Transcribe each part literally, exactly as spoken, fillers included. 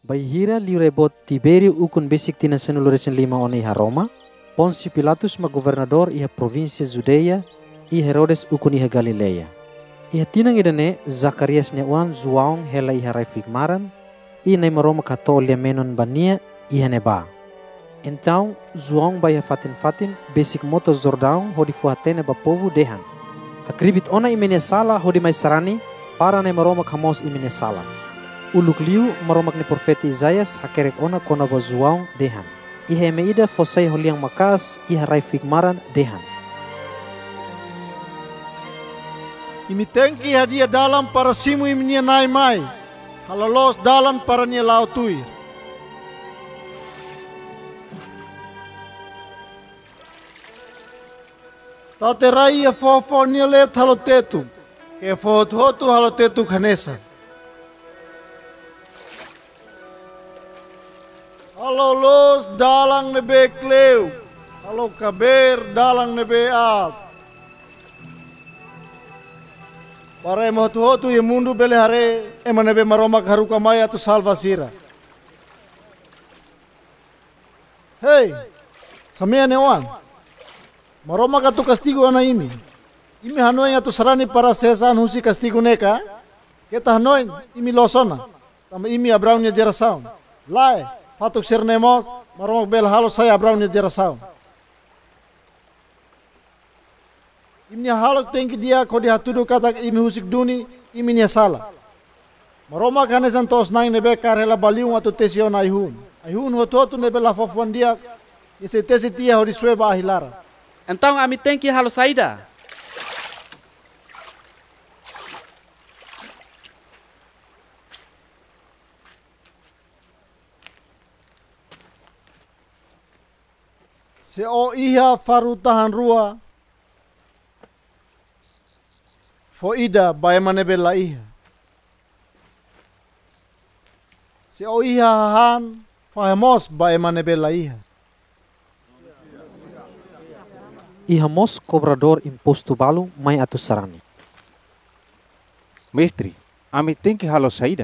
Baihira liurebot Tiberio ukun besik tina senuluresen lima ona iha Roma, Ponsi Pilatus ma governador iha provinsi Judea, i Herodes ukun iha Galilea. Iha tinang idane Zakarias neuan Zuaung hela iha Raifigmaran, i nema Roma katolia menon bania iha neba. Então Zuaung ba iha fatin-fatin besik moto Zordaung hodi fuhatene ba povu dehan. Hakribit ona imene sala hodi mai sarani, para nema Roma kamos imene sala. Uluk liu maromak ni profeti Isaias hakerek ona kona ba Zuaung dehan. Iha emeida fosai holiang makas iha Raifigmaran dehan. Imi tengki hadia dalam para simu iminia nai mai, halalos dalan para nia lau tuir. Taterai ia fofo nia let halo tetu, ke fohotu halo tetu kanesa. Halo los dalang nebe kleu, halo kaber dalang nebe al. Para emo hotu-hotu ye mundu bele hare ema nebe maroma haruka maya tu salva sira. Hey, samea newan. Maroma ka tu kastigo ana imi. Imi hanoi atu sarani para sesan husi kastigo neka. Kita hanoi imi losona. Tama imi abraunya jerasaun. Lai, fatuk sirnemos maroma bel halo saya abraunya jerasaun. Imi halok tengki dia kodi hatudu kata imi husik duni imi nia sala. Maroma kanesan tos nang nebe karela baliung atu tesion aihun. Aihun hotu-hotu nebe lafofuan dia ise tesi tia hodi sueba ahilara. Então ami tengki halo saida. Se o iha faru tahan rua fo ida bae manebe la iha. Se o iha hahan fahemos bae manebe la iha. Iha mos cobrador imposto balu mai atu sarani. Mestre, ami tengki halo saida.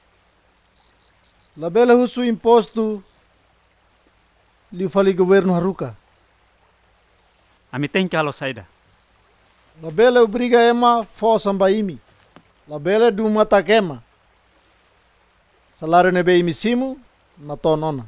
La bela husu imposto liu fali governo haruka. Ami tengki halo saida. La bela obriga ema fo samba imi. La bela du mata kema. Salário nebe imi simu na tonona.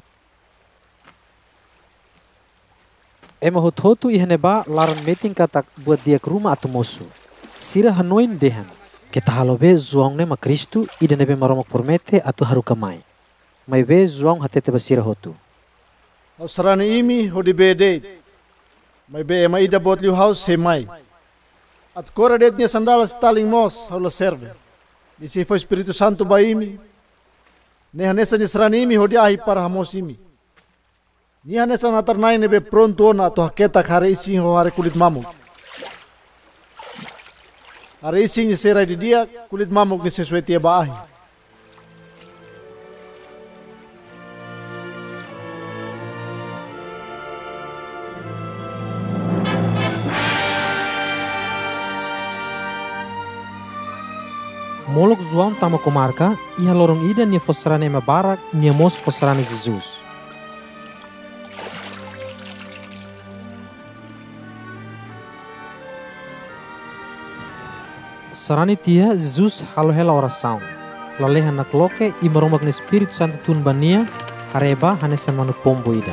Ema hot-hotu iha neba laran meting katak buat dia ke rumah atu mosu. Sira hanoin dehan. Kita halobe Zuaung nema Kristu ida nebe maromak pormete atu haruka mai. Mai be Zuaung hatete basira hotu. Au sarani imi hodi bede. Mai be ema ida bot liu haus semai. At kora detnya sandalas taling mos haula serve. Disi fo Espiritu Santo ba imi. Nehanesa ni sarani imi hodi ahi para hamos imi. Nihanesa natar nai nebe pronto na to haketa kare ising ho hare kulit mamuk. Hare ising ni serai di dia kulit mamuk ni sesuai tia ba ahi. Molok Zuaung tama komarka, iha lorong ida nia fosrane ema barak nia mos fosrane Jesus. Sarani tia Jesus halo hela orasaung. Laleha nak loke i maromak ni Espiritu Santo tun bania hareba hanesan manuk pombo ida.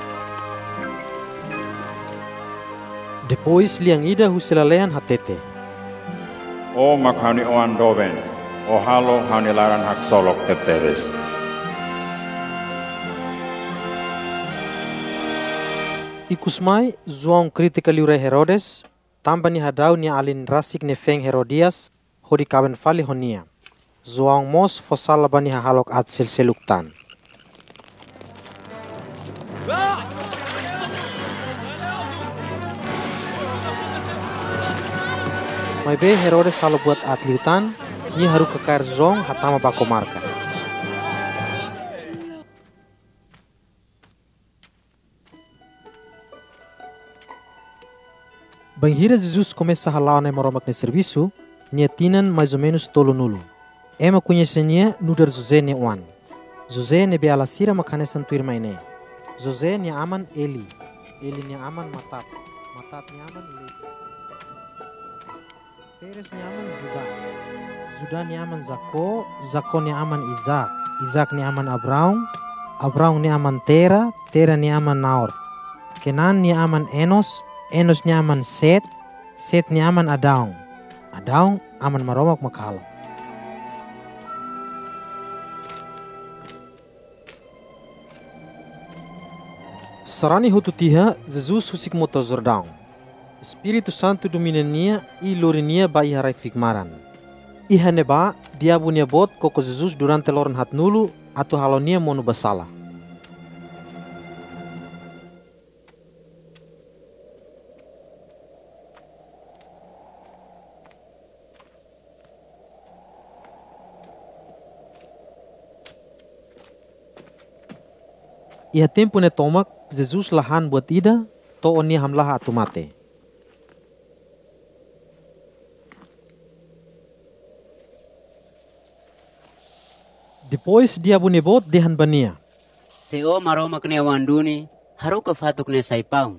Depois liang ida husilalehan hatete. O makhani oan doven, o halo hani laran hak solok teteres. Ikusmai Zuaung kritika liure Herodes, tambah ni hadau ni alin rasik ni feng Herodias, hodi kawen fali honia. Zuaung mos fosala bani halok at sel seluktan. Mai be Herodes halo buat atliutan, ni haru kekair Zuaung hatama bako marka. Banhira Jesus começa a ralar na maromak ni serviço, nia tinan mais ou menos tolo nulo. Ema conhecenia no dar José ne wan. Jose ne be ala sira makane santuir maine. Jose ni aman Eli. Eli ni aman Matat. Matat ni aman Levi. Peres ni aman Zuda. Zuda ni aman Zako. Zako ni aman Izak. Izak ni aman Abraham. Abraham ni aman Tera. Tera ni aman Naor. Kenan ni aman Enos. Enos ni aman Set. Set ni aman Adaung. Adaung aman Maromak Makahalam. Sarani hutu tiha, Jesus husik moto Jordão. Espírito Santo dominania e lorinia ba iharai fikmaran. Iha neba diabu nia bot koko Jesus durante loran hat nulu atau halonia monu basala. Iha tempo ne tomak Jesus lahan buat ida to oni hamlah atu mate. Depois dia bunebot dehan bania. Seo maromak ne wanduni haru ka fatuk ne saipaun.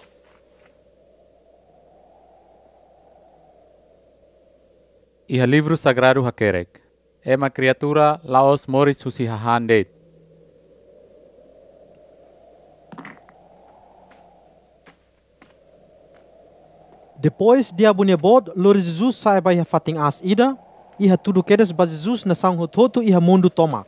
Iha livro sagrado hakerek. É uma criatura laos moris husi hahandet. Depois dia bunebot lor Jesus sai ba iha fating as ida, iha tudu kedes ba Jesus na sang hototo iha mundu tomak.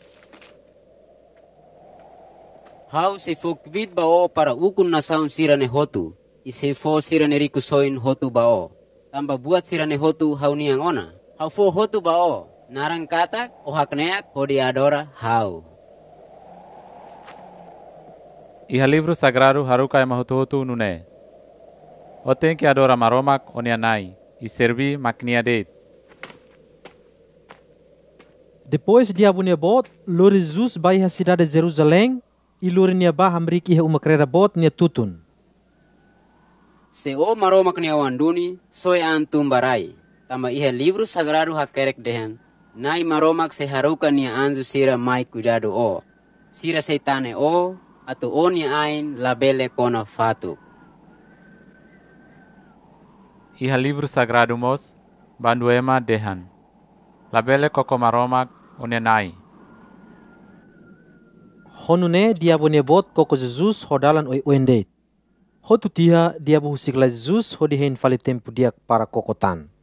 Hau se fokbit bao para ukun na saun sirane hotu. Ise fo sirane riku soin hotu bao. Tamba buat sirane hotu hau niang ona. Hau fo hotu bao. Narang katak o hakneak o diadora hau. Iha livro sagrado haruka ema hotu nune. O tem que adora maromak onianai e servi makniadet. Depois dia bunebot lor Jesus ba iha cidade de Jerusalém e lor nia ba hamrik iha umakrera bot nia tutun. Seo maromak ne wanduni soy antum barai. Tamba iha livro sagrado hakerek dehen. Nai maromak se haruka nia anzu sira mai cuidado o. Sira seitane o atau o nia ain labele kona fatuk. Iha livro sagrado mos banduema dehan. Labele koko maromak onenai. Honune dia bunebot koko Jesus hodalan oi oendet. Hotu tiha dia buhusik la Jesus hodihen vale tempo dia para kokotan.